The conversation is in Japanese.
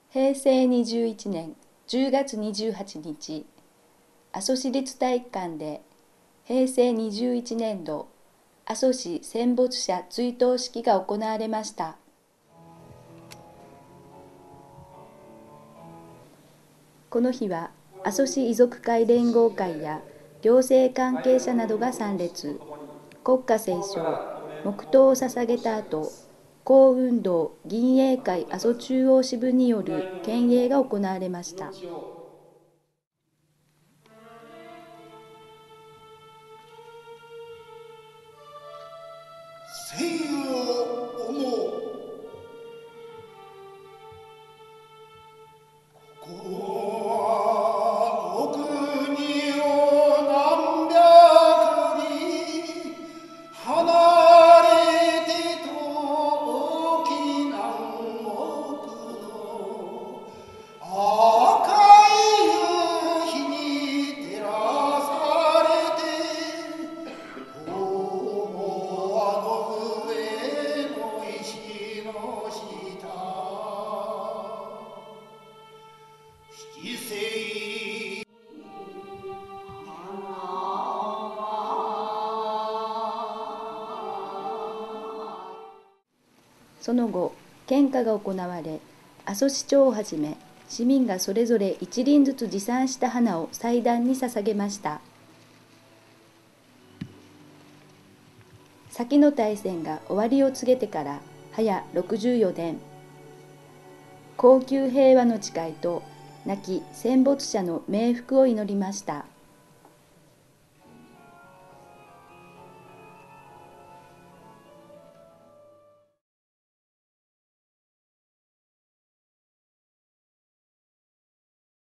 平成21年10月28日、阿蘇市立体育館で平成21年度阿蘇市戦没者追悼式が行われました。この日は阿蘇市遺族会連合会や行政関係者などが参列、国歌斉唱、黙祷を捧げた後、幸運堂銀営会阿蘇中央支部による献映が行われました。 生を思うここはお国を何百里離れて遠き南国の赤い夕日に照らされてその後、献花が行われ、阿蘇市長をはじめ市民がそれぞれ一輪ずつ持参した花を祭壇に捧げました。先の大戦が終わりを告げてから早64年、恒久平和の誓いと亡き戦没者の冥福を祈りました。